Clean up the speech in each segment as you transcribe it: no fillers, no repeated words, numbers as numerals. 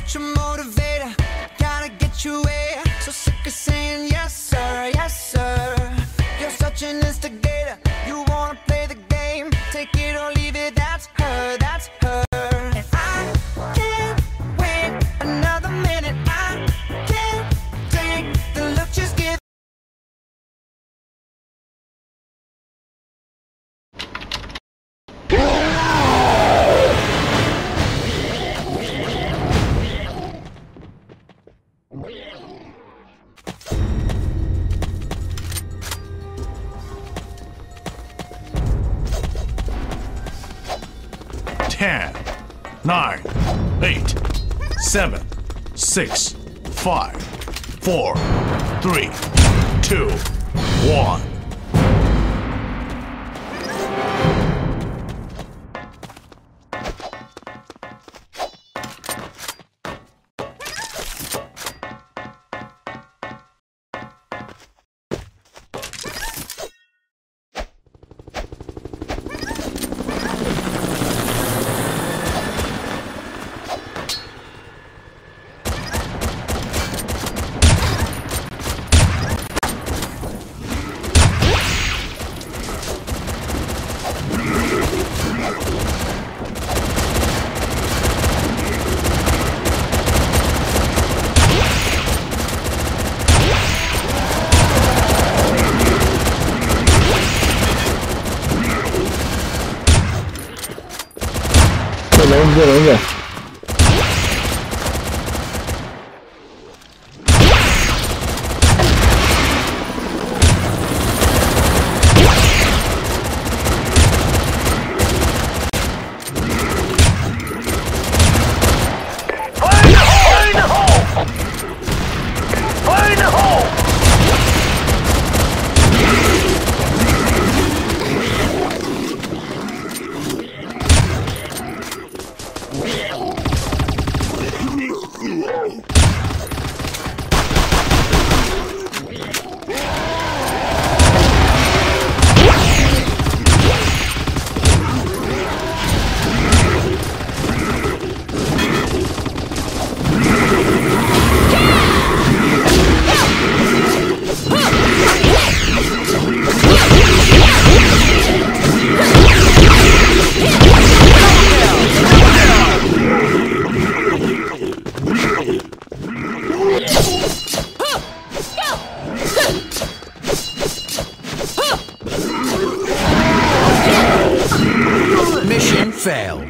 such a motivator, gotta get you where. So sick of saying yes sir, yes sir. You're such an instigator, you wanna play the game. Take it or leave it, that's her, that's her. And I can't wait another minute, I can't take the look she's giving. 10, 9, 8, 7, 6, 5, 4, 3, 2, 1. 笼子。 Mission failed.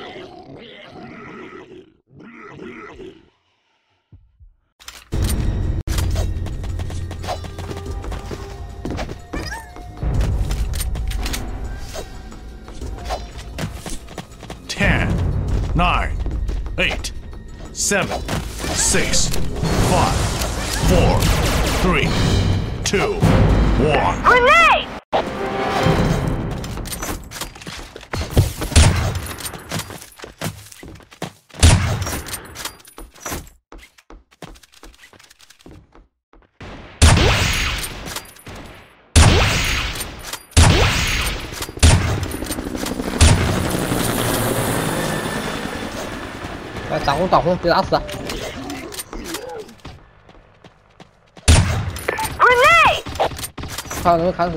Ten, 9, 8, 7, 6, 5, 4, 3, 2, 1. Grenade! 挡红挡红，别打死 ！Grenade！ 看能不能砍死。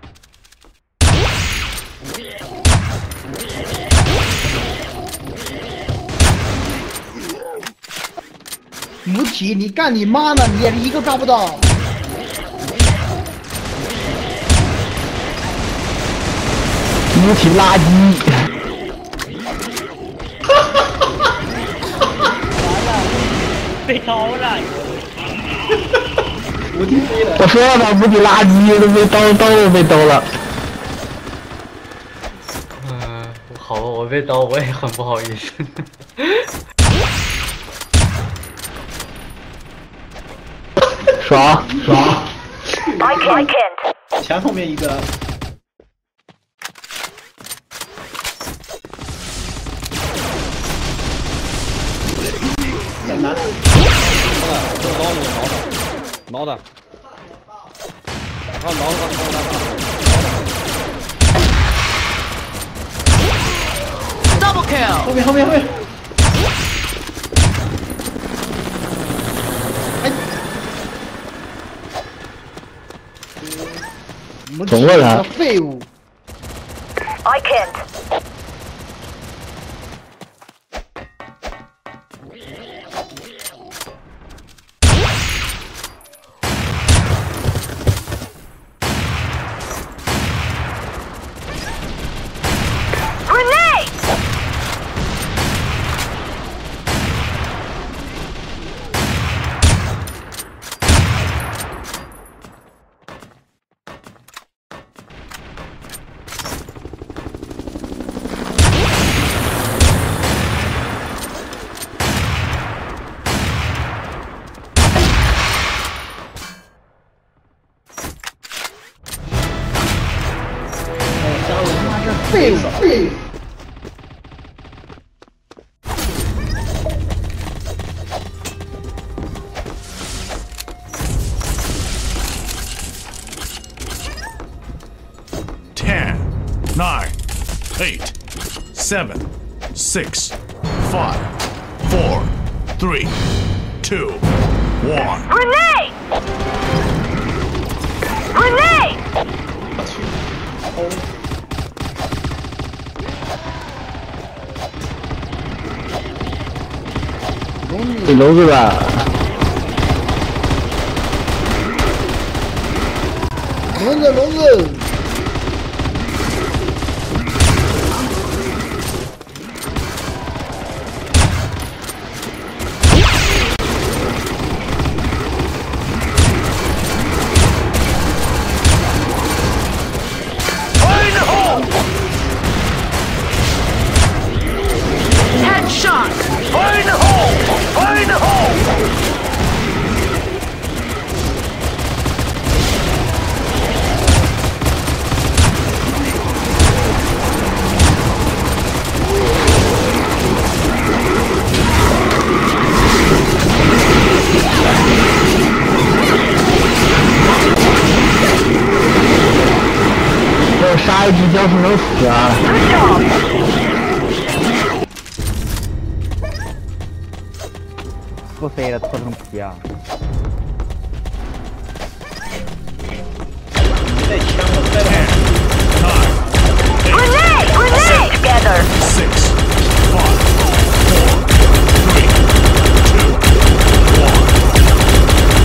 母体，你干你妈呢！你也一个抓不到。 母体垃圾。 被刀了！ 我说了吧，母体垃圾都被刀都被刀了。 好吧，我被刀，我也很不好意思。 爽爽！ I can't。 前后面一个。 在哪？ 这个刀你挠他，挠他。 Double kill！ 后面。 母鸡个中了他废物。 I can't. Grenade! 废物！废物！ 10, 9, 8, 7, 6, 5, 4, 3, 2, 1. Grenade! Grenade! 这楼子吧， 笼子笼子！ Headshot! Fire in the hole! Fire in the hole! 要杀一只僵尸能死啊！ Good job! 不飞了，脱成皮啊！ Grenade! Grenade! Together! 6, 5, 4, 3, 2, 1.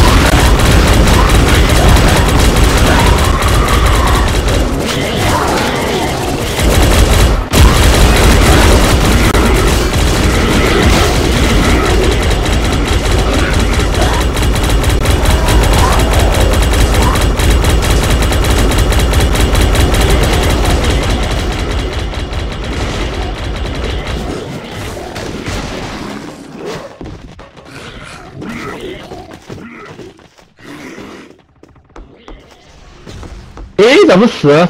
Eh, 怎么死？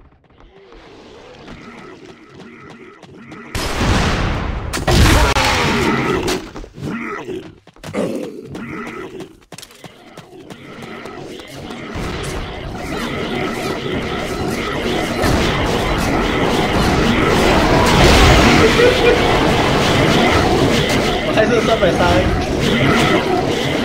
还是330。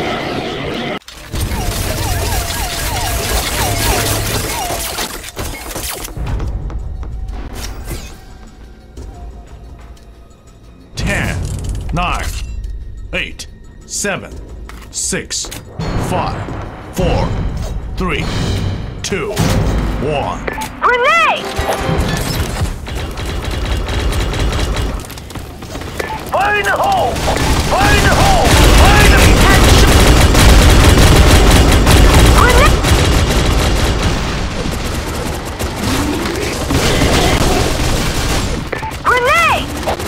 10, 9, 8, 7, 6, 5, 4, 3, 2, 1. Grenade! Fire in the hole! Fire in the hole! Fire in the Grenade! Grenade!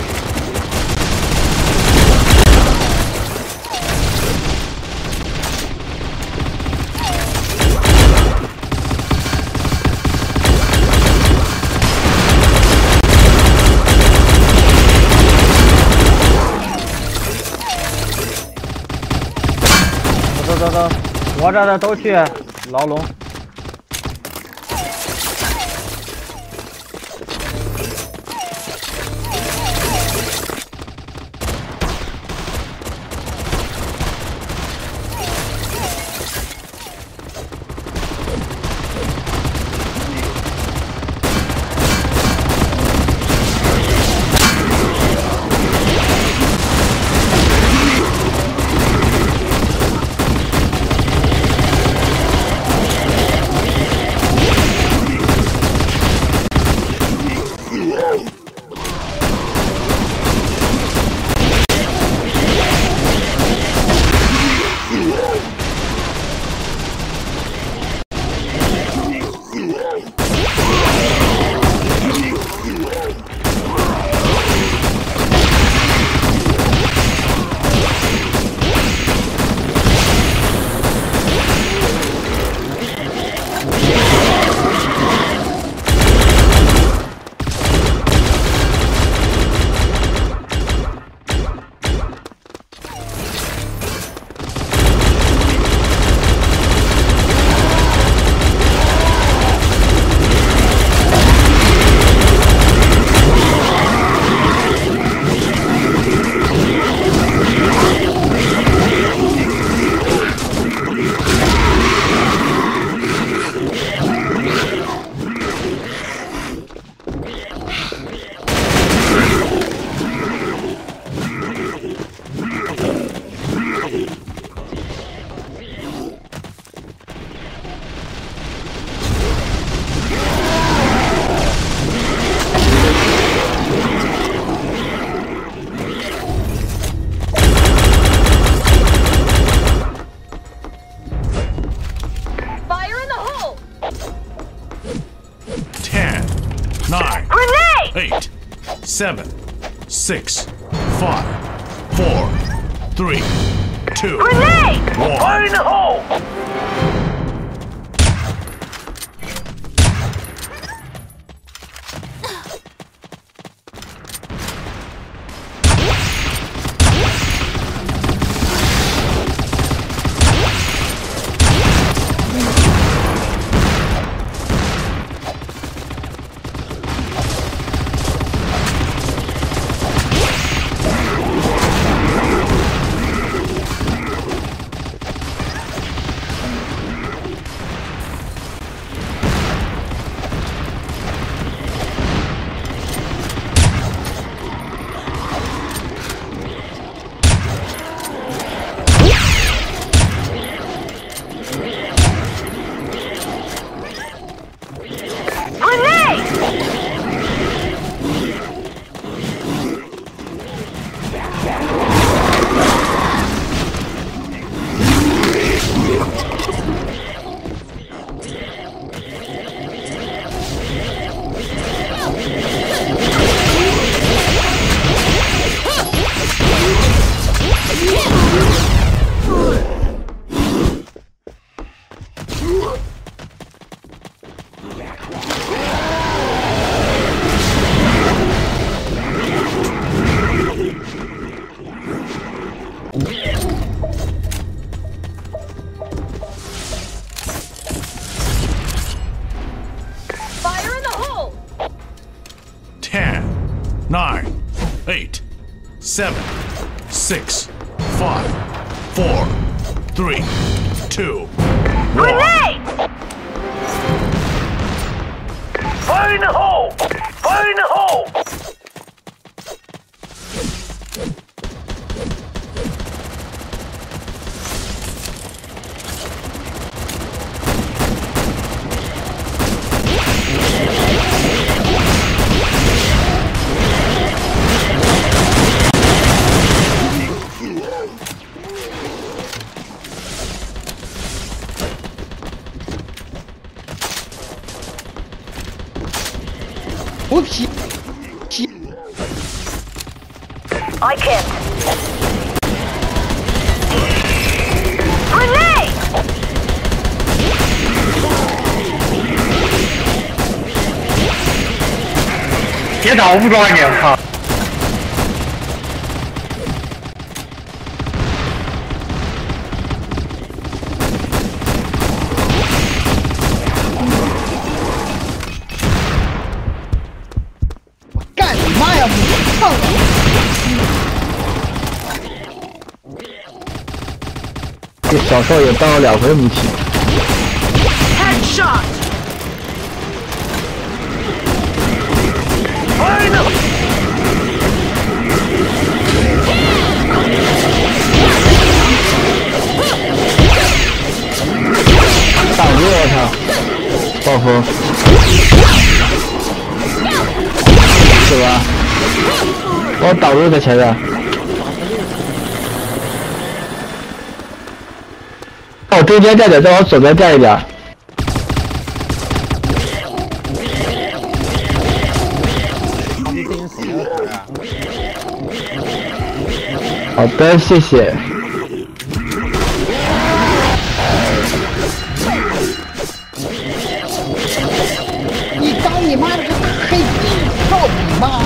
走，我这的都去牢笼。 8, 7, 6, 5, 4, 3, 2, Grenade! 1. Fire in the hole! Fire in the hole! 10, 9, 8, 7, 6, 5, 4, 3, 2, 1. Grenade! Fire in the hole! Fire in the hole! Whoopsie. I can't. Grenade! 别打武装你，我靠！ 干你妈呀！你操我！ 这小少爷当了2回母亲。 Headshot! Fire in the hole! 挡住我操！爆风，是吧？把我挡住在前面。在我中间站点，再往左边站一点。好的，谢谢。 你当你妈的个黑逼！操你妈！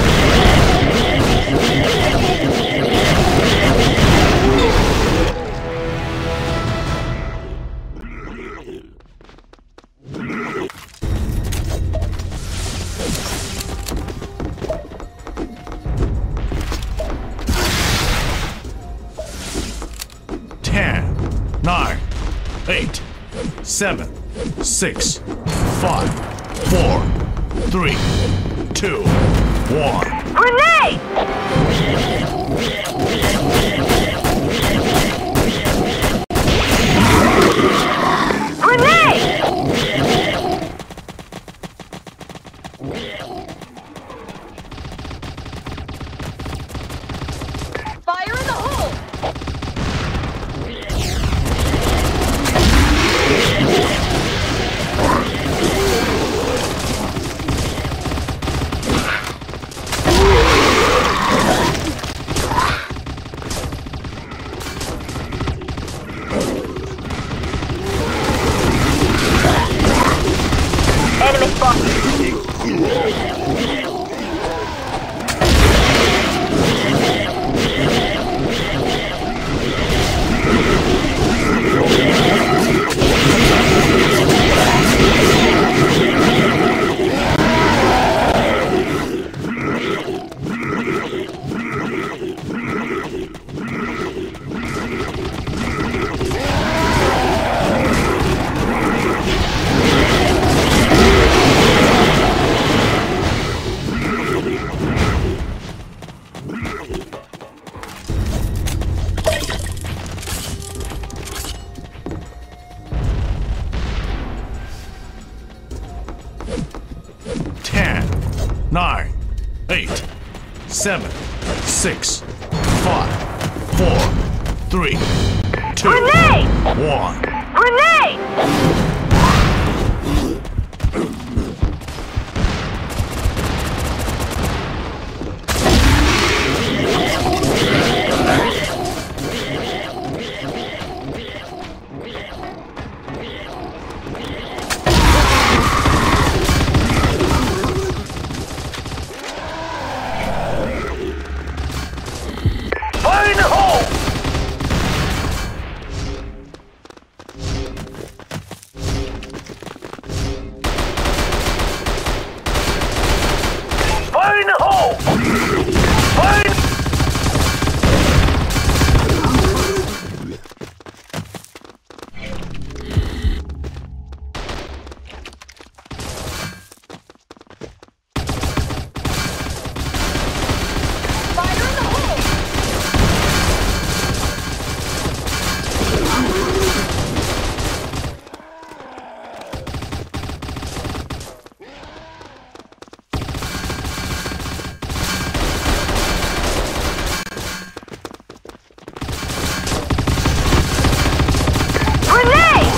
10, 9, 8, 7, 6, 5, 4, 3, 2, 1. Grenade! Grenade! Fire in the hole! 9, 8, 7, 6, 5, 4, 3, 2, Grenade! 1. Grenade! Fire in the hole! Fire in the hole! Fire in... Fire in the hole! Grenade!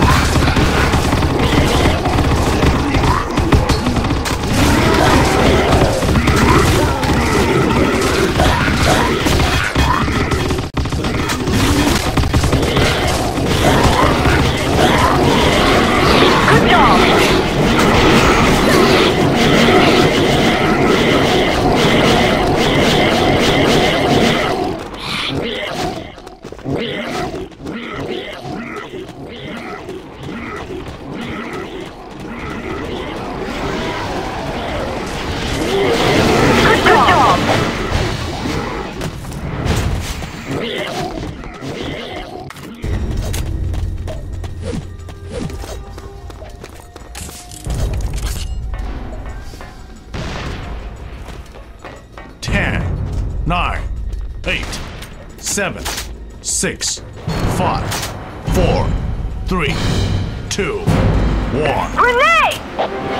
Good job! Good job! 10, 9, 8, 7, 6, 5, 4, 3, 2, 1. Grenade!